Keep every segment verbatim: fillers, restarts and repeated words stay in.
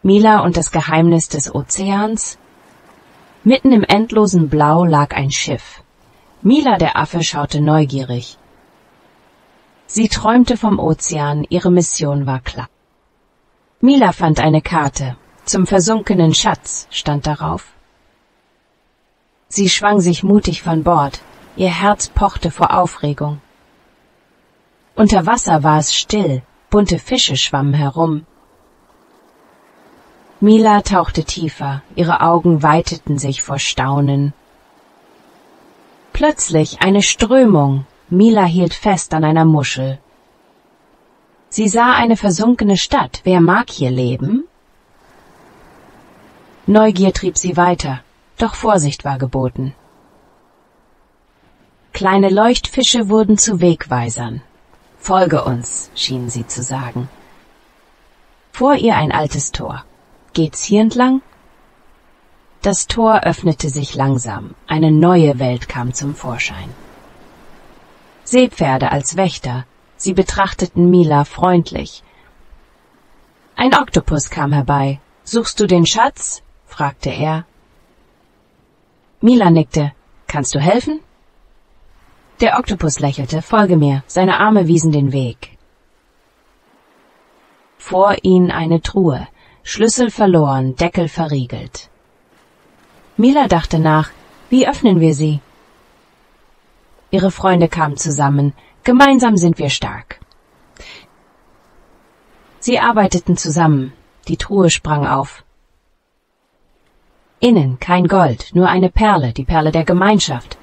Mila und das Geheimnis des Ozeans? Mitten im endlosen Blau lag ein Schiff. Mila der Affe schaute neugierig. Sie träumte vom Ozean, ihre Mission war klar. Mila fand eine Karte. Zum versunkenen Schatz stand darauf. Sie schwang sich mutig von Bord. Ihr Herz pochte vor Aufregung. Unter Wasser war es still, bunte Fische schwammen herum. Mila tauchte tiefer, ihre Augen weiteten sich vor Staunen. Plötzlich eine Strömung. Mila hielt fest an einer Muschel. Sie sah eine versunkene Stadt. Wer mag hier leben? Neugier trieb sie weiter, doch Vorsicht war geboten. Kleine Leuchtfische wurden zu Wegweisern. »Folge uns«, schienen sie zu sagen. Vor ihr ein altes Tor. »Geht's hier entlang?« Das Tor öffnete sich langsam. Eine neue Welt kam zum Vorschein. Seepferde als Wächter. Sie betrachteten Mila freundlich. Ein Oktopus kam herbei. »Suchst du den Schatz?« fragte er. Mila nickte. »Kannst du helfen?« Der Oktopus lächelte. »Folge mir.« Seine Arme wiesen den Weg. Vor ihnen eine Truhe. Schlüssel verloren, Deckel verriegelt. Mila dachte nach. Wie öffnen wir sie? Ihre Freunde kamen zusammen. Gemeinsam sind wir stark. Sie arbeiteten zusammen. Die Truhe sprang auf. Innen kein Gold, nur eine Perle, die Perle der Gemeinschaft.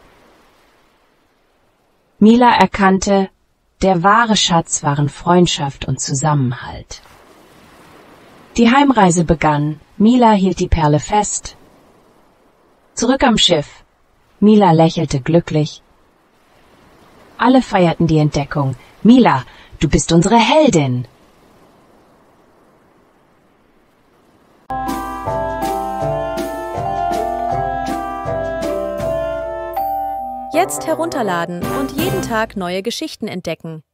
Mila erkannte, der wahre Schatz waren Freundschaft und Zusammenhalt. Die Heimreise begann. Mila hielt die Perle fest. Zurück am Schiff. Mila lächelte glücklich. Alle feierten die Entdeckung. Mila, du bist unsere Heldin. Jetzt herunterladen und jeden Tag neue Geschichten entdecken.